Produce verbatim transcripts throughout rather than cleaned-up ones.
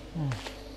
Hmm.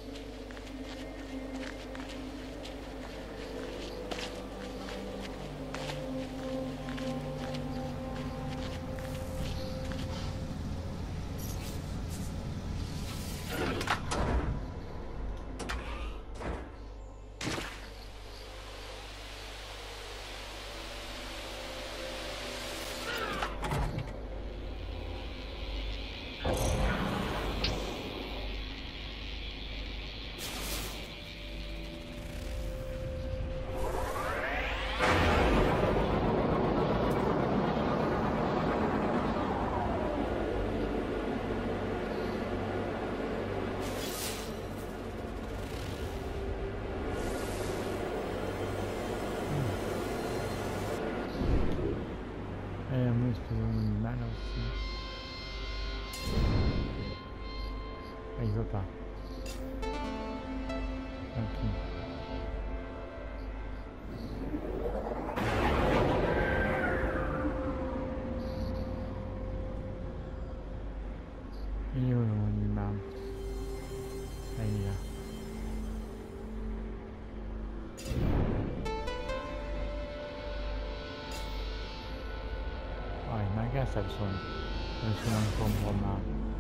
Et un monstre animal aussi. Ah, il veut pas. Ok. Il est où mon animal? Ah, il est là. Oh, il m'agace avec son, avec son encombrement.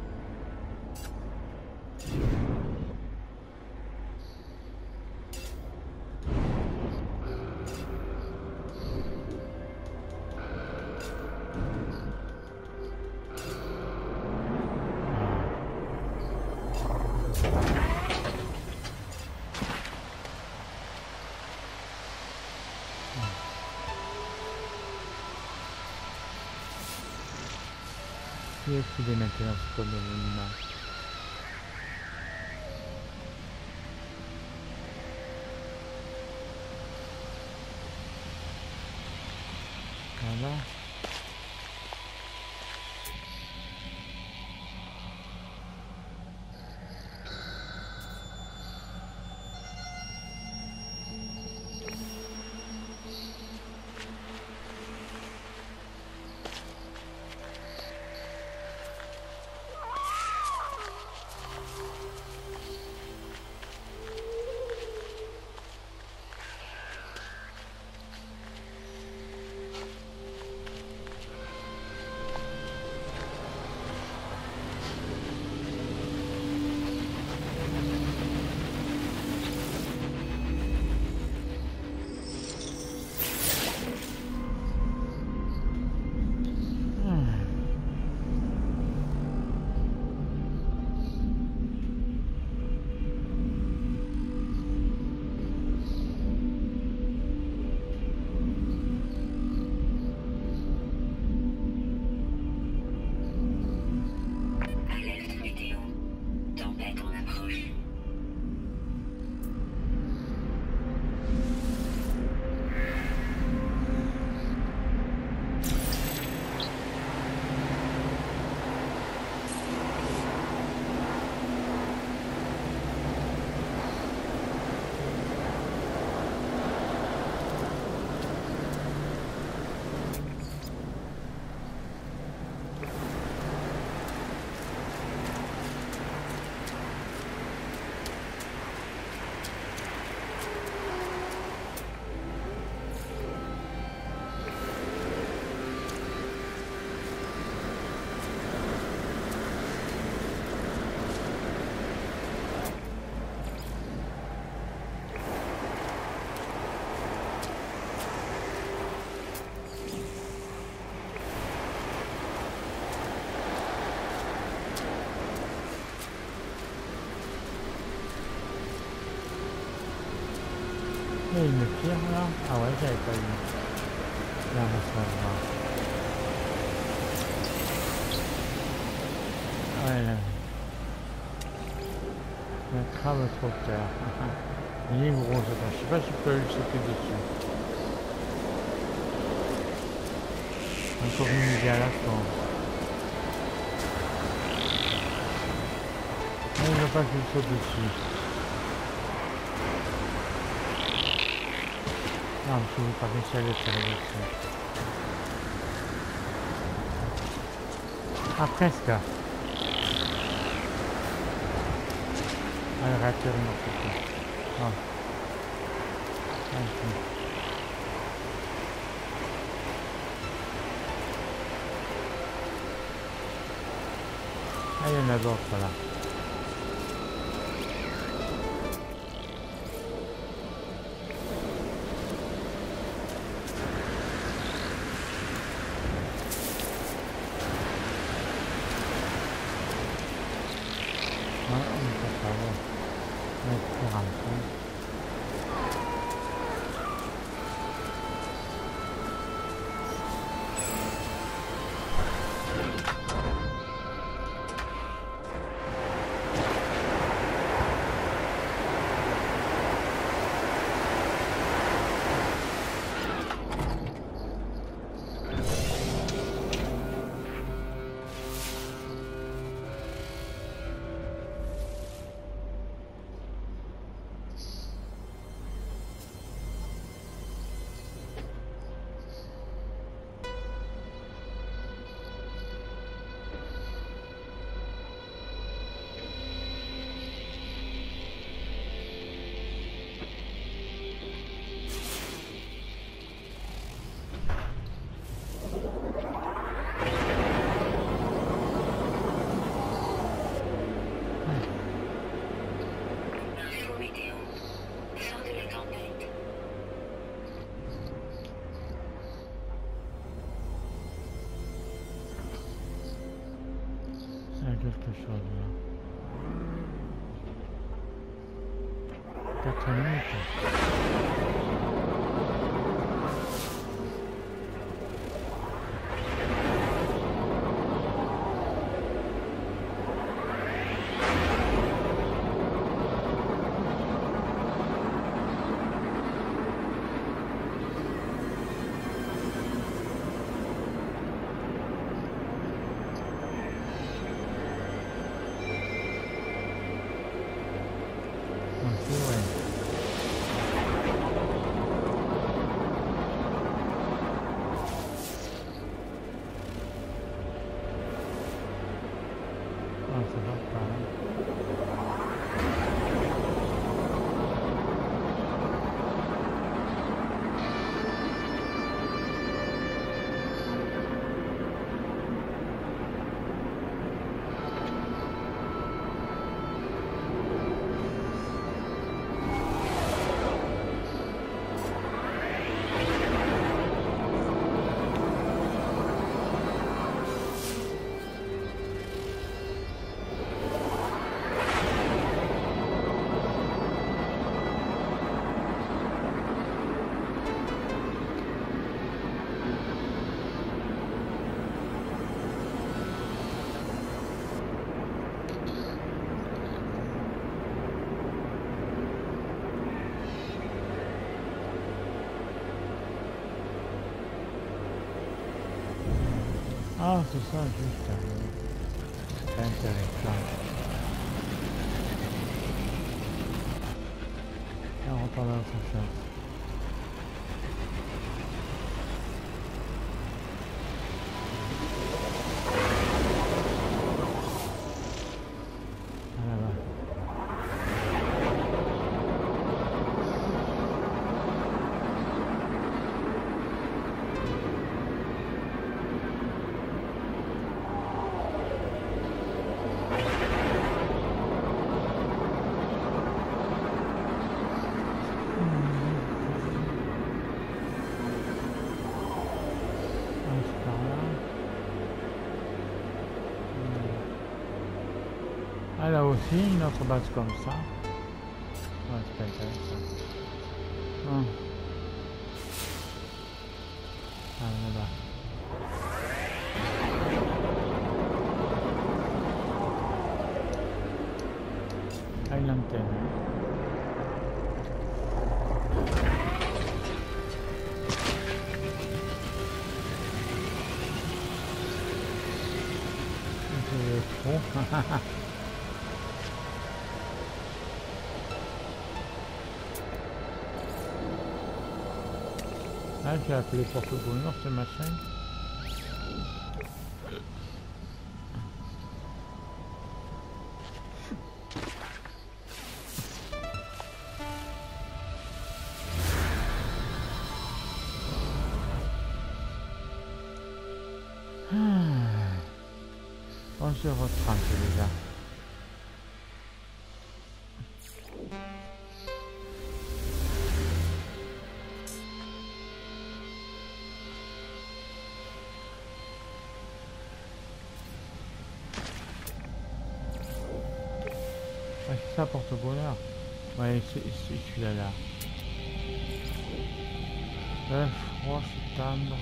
Qui est-ce qu'il est maintenant ce code de l'animal? Voilà. Il y a une pierre là? Ah ouais, j'avais pas vu. Là, on va se voir. Ouais, là. La crave trop tard. Il est gros, je sais pas si je peux le sauter dessus. Encore une idée à la fin. Non, il ne veut pas que je saute dessus. Non, je ne veux pas réussir à le faire dessus. Ah, presque. Ah, il rattire n'importe quoi. Ah. Ah, ok. Ah, il y en a d'autres là. Ouais, on peut savoir. Ouais, pour rentrer. Il y a quelque chose là. quatre minutes. C'est vrai. Ah, ça va pas. Ah, c'est ça, juste. euh, C'est intéressant. Et on reparle à autre chose. Ah, là-bas. Ah, c'est par là. Ah, là aussi, une autre base comme ça. Ouais, c'est pas intéressant. Ah, ah là-bas. Ah, une antenne. C'est trop. Ah, j'ai appelé Porto Bonheur ce machin. je retrempe déjà. Ah, c'est ça porte-bonheur. Ouais, c'est celui-là là. Le froid s'étendre.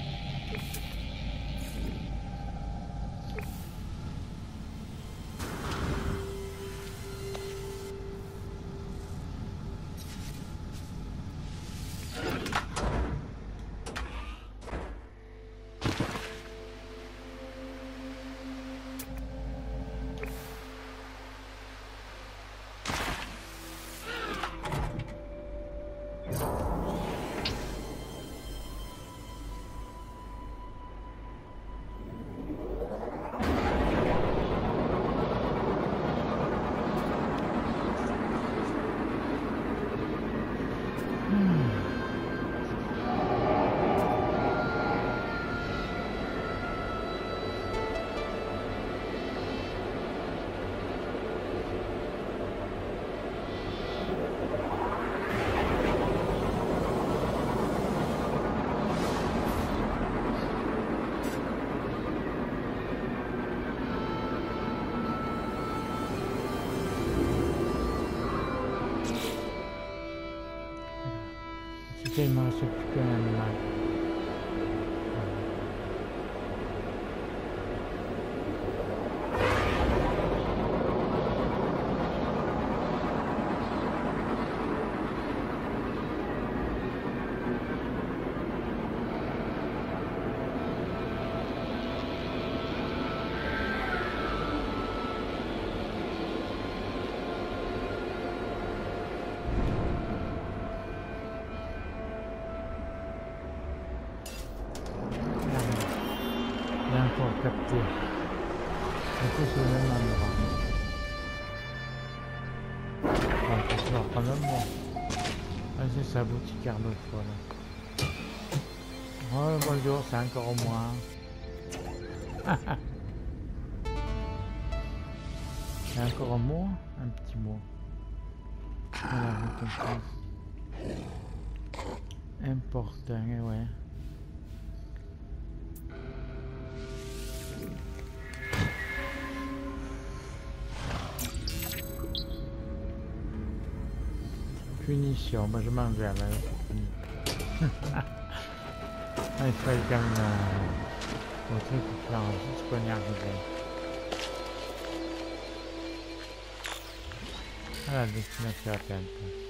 Il ne me reste plus qu'un animal. Encore capté. Du coup, c'est le même endroit. Bon, je vais reprendre le mot. Ah, c'est sa boutique d'autres fois là. Oh, bonjour, c'est encore moi. C'est encore un mot, un petit mot. Voilà, comme ça. Important, ouais. Punition, bah je m'en vais là. Il fallait quand même euh, au truc pour faire juste qu'on y arrive. À la destination atteinte.